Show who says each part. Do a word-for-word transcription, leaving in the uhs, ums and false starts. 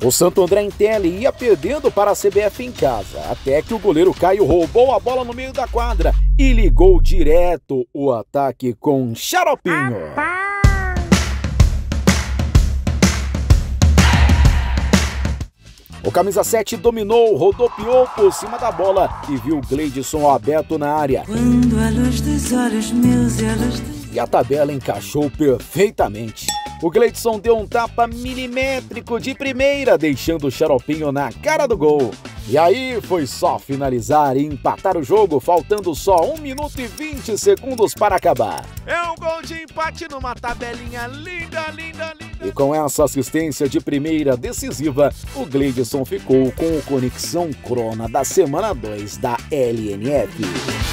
Speaker 1: O Santo André em tele ia perdendo para a C B F em casa, até que o goleiro Caio roubou a bola no meio da quadra e ligou direto o ataque com Xaropinho. O camisa sete dominou, rodopiou por cima da bola e viu Gleidson aberto na área.
Speaker 2: Quando a luz dos olhos meus e a luz dos...
Speaker 1: E a tabela encaixou perfeitamente. O Gleidson deu um tapa milimétrico de primeira, deixando o Xaropinho na cara do gol. E aí foi só finalizar e empatar o jogo, faltando só um minuto e vinte segundos para acabar.
Speaker 3: É um gol de empate numa tabelinha linda, linda, linda.
Speaker 1: E com essa assistência de primeira decisiva, o Gleidson ficou com o Conexão Crona da semana dois da L N F.